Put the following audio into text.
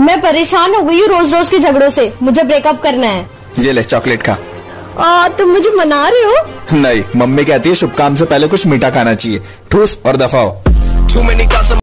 मैं परेशान हो गई हूँ रोज रोज के झगड़ों से, मुझे ब्रेकअप करना है। ये ले चॉकलेट खा। तुम मुझे मना रहे हो? नहीं, मम्मी कहती है शुभ काम से पहले कुछ मीठा खाना चाहिए। ठूस और दफा हो।